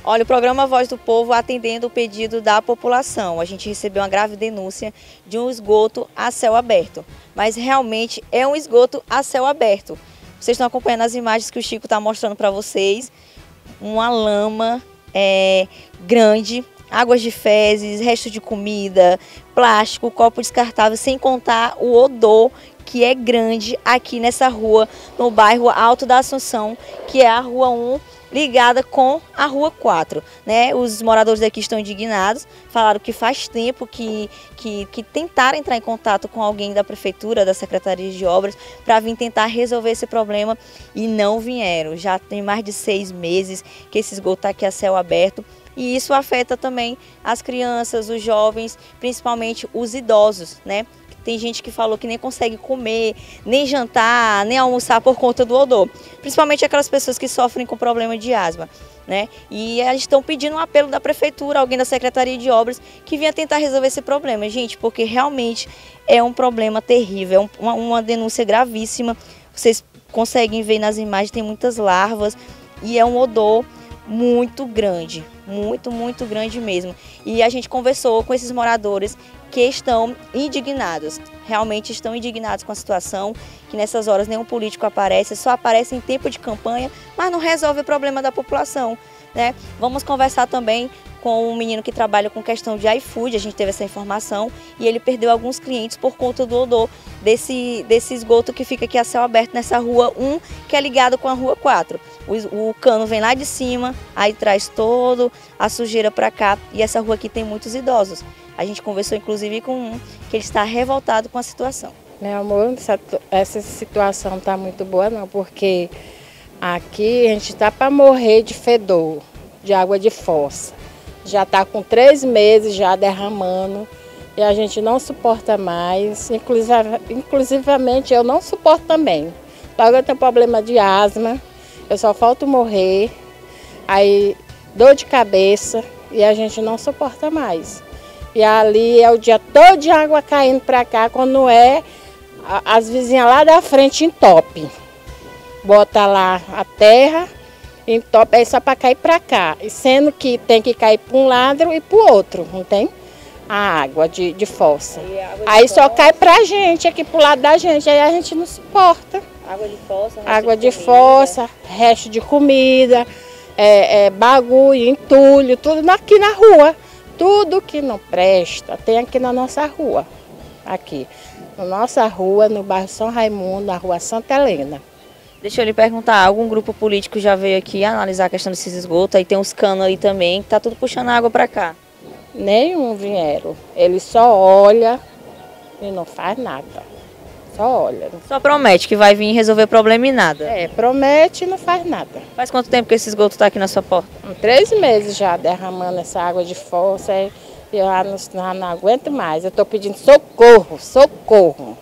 Olha, o programa Voz do Povo atendendo o pedido da população. A gente recebeu uma grave denúncia de um esgoto a céu aberto, mas realmente é um esgoto a céu aberto. Vocês estão acompanhando as imagens que o Chico está mostrando para vocês. Uma lama grande, águas de fezes, resto de comida, plástico, copo descartável, sem contar o odor que é grande aqui nessa rua, no bairro Alto da Assunção, que é a Rua 1, ligada com a Rua 4, né? Os moradores daqui estão indignados, falaram que faz tempo que tentaram entrar em contato com alguém da Prefeitura, da Secretaria de Obras, para vir tentar resolver esse problema e não vieram. Já tem mais de 6 meses que esse esgoto está aqui a céu aberto e isso afeta também as crianças, os jovens, principalmente os idosos, né? Tem gente que falou que nem consegue comer, nem jantar, nem almoçar por conta do odor. Principalmente aquelas pessoas que sofrem com problema de asma, né? E eles estão pedindo um apelo da prefeitura, alguém da Secretaria de Obras, que venha tentar resolver esse problema, gente, porque realmente é um problema terrível, é uma denúncia gravíssima. Vocês conseguem ver nas imagens, tem muitas larvas e é um odor muito grande, muito grande mesmo. E a gente conversou com esses moradores que estão indignados, realmente estão indignados com a situação, que nessas horas nenhum político aparece, só aparece em tempo de campanha, mas não resolve o problema da população, né? Vamos conversar também com um menino que trabalha com questão de iFood, a gente teve essa informação, e ele perdeu alguns clientes por conta do odor desse esgoto que fica aqui a céu aberto nessa Rua 1, que é ligado com a Rua 4. O cano vem lá de cima, aí traz toda a sujeira para cá, e essa rua aqui tem muitos idosos. A gente conversou inclusive com um que ele está revoltado com a situação. Meu amor, essa situação está muito boa não, porque aqui a gente está para morrer de fedor, de água de fossa. Já está com 3 meses já derramando e a gente não suporta mais, inclusivamente eu não suporto também. Logo eu tenho problema de asma, eu só falto morrer, aí dor de cabeça e a gente não suporta mais. E ali é o dia todo de água caindo para cá, quando é, as vizinhas lá da frente entopem. Bota lá a terra, entope aí só para cair para cá. E sendo que tem que cair para um lado e para o outro, não tem? A água de fossa. Aí só cai para a gente, aqui para o lado da gente, aí a gente não suporta. Água de fossa, água de fossa, resto de comida, bagulho, entulho, tudo aqui na rua. Tudo que não presta tem aqui na nossa rua, aqui. Na nossa rua, no bairro São Raimundo, na rua Santa Helena. Deixa eu lhe perguntar, algum grupo político já veio aqui analisar a questão desses esgotos? Aí tem uns canos ali também, que tá tudo puxando água para cá. Nenhum vieram. Eles só olham e não faz nada. Só olha. Só promete que vai vir resolver o problema e nada. Promete e não faz nada. Faz quanto tempo que esse esgoto está aqui na sua porta? 3 meses já derramando essa água de fossa e eu já não aguento mais. Eu estou pedindo socorro, socorro.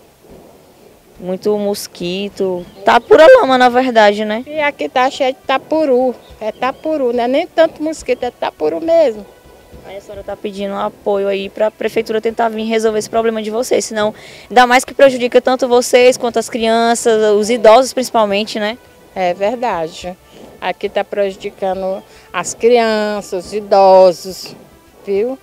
Muito mosquito. Tá pura lama, na verdade, né? E aqui tá cheio de tapuru. É tapuru, não é nem tanto mosquito, é tapuru mesmo. Aí a senhora está pedindo um apoio aí para a prefeitura tentar vir resolver esse problema de vocês, senão ainda mais que prejudica tanto vocês quanto as crianças, os idosos principalmente, né? É verdade. Aqui está prejudicando as crianças, os idosos, viu?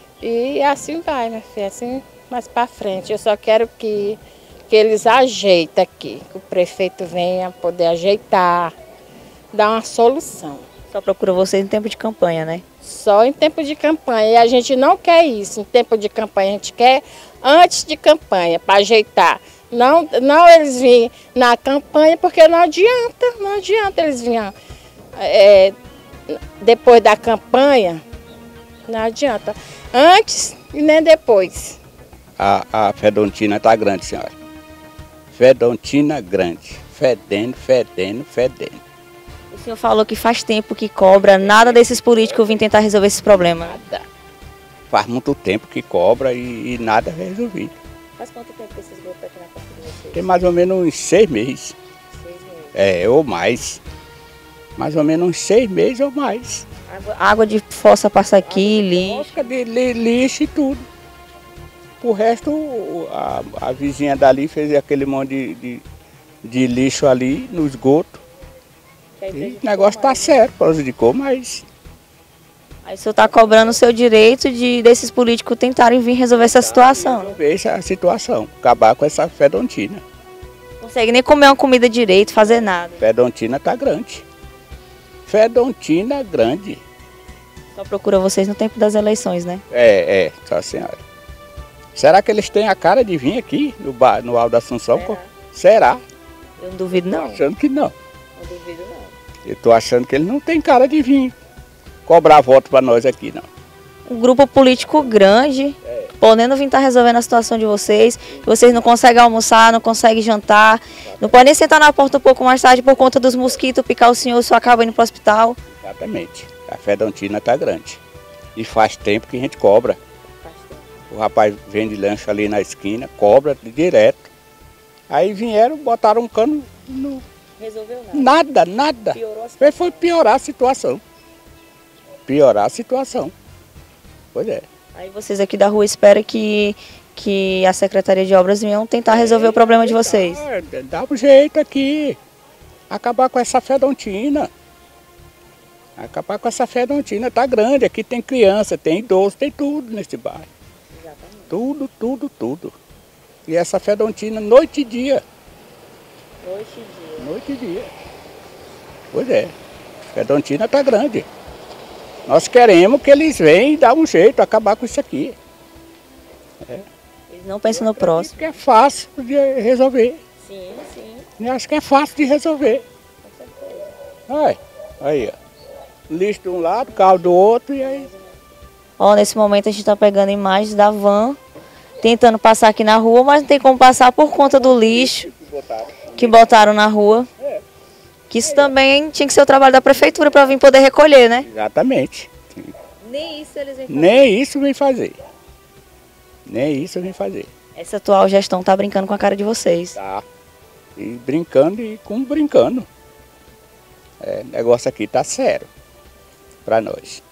E assim vai, minha filha, assim mais para frente. Eu só quero que eles ajeitem aqui, que o prefeito venha poder ajeitar, dar uma solução. Só procura vocês em tempo de campanha, né? Só em tempo de campanha. E a gente não quer isso em tempo de campanha. A gente quer antes de campanha, para ajeitar. Não eles virem na campanha, porque não adianta eles virem depois da campanha. Não adianta. Antes e nem depois. A fedontina está grande, senhora. Fedontina grande. Fedendo. O senhor falou que faz tempo que cobra, nada desses políticos vêm tentar resolver esses problemas. Nada. Faz muito tempo que cobra e nada é resolvido. Faz quanto tempo que esses esgoto está aqui na porta de vocês? Tem mais ou menos uns 6 meses. 6 meses? Ou mais. Mais ou menos uns 6 meses ou mais. Água de fossa passa aqui, lixo. Lixo e tudo. O resto, a vizinha dali fez aquele monte de lixo ali no esgoto. E o negócio está certo, prejudicou, mas Aí o senhor está cobrando o seu direito desses políticos tentarem vir resolver essa situação. Resolver essa situação, acabar com essa fedontina. Não consegue nem comer uma comida direito, fazer nada. Fedontina tá grande. Fedontina grande. Só procura vocês no tempo das eleições, né? Só senhora. Será que eles têm a cara de vir aqui no Alto da Assunção? Será? Eu não duvido não. Tô achando que não. Não duvido não. Eu tô achando que eles não têm cara de vir cobrar voto para nós aqui, não. Um grupo político grande, podendo vir estar resolvendo a situação de vocês. Vocês não conseguem almoçar, não conseguem jantar, não podem nem sentar na porta um pouco mais tarde por conta dos mosquitos picar o senhor acaba indo para o hospital. Exatamente. A fedontina tá grande. E faz tempo que a gente cobra. O rapaz vende lanche ali na esquina, cobra direto. Aí vieram, botaram um cano no... Resolveu nada? Nada. Piorou a situação. Foi piorar a situação. Piorar a situação. Pois é. Aí vocês aqui da rua esperam que a Secretaria de Obras venham tentar resolver o problema de vocês. Dá um jeito aqui. Acabar com essa fedontina. Acabar com essa fedontina. Tá grande. Aqui tem criança, tem idoso, tem tudo nesse bairro. Exatamente. Tudo. E essa fedontina noite e dia. Noite e dia. Pois é. Fedontina tá grande. Nós queremos que eles venham e dar um jeito, acabar com isso aqui. Eles não pensam no próximo. Que é fácil de resolver. Sim. Eu acho que é fácil de resolver. Com certeza. Olha, aí, ó. Lixo de um lado, carro do outro e aí. Ó, nesse momento a gente está pegando imagens da van, tentando passar aqui na rua, mas não tem como passar por conta do lixo que botaram na rua. Que isso também tinha que ser o trabalho da prefeitura para vir poder recolher, né? Exatamente. Nem isso eles vêm fazer. Nem isso vem fazer. Essa atual gestão tá brincando com a cara de vocês. Tá. E brincando e como brincando. O negócio aqui tá sério para nós.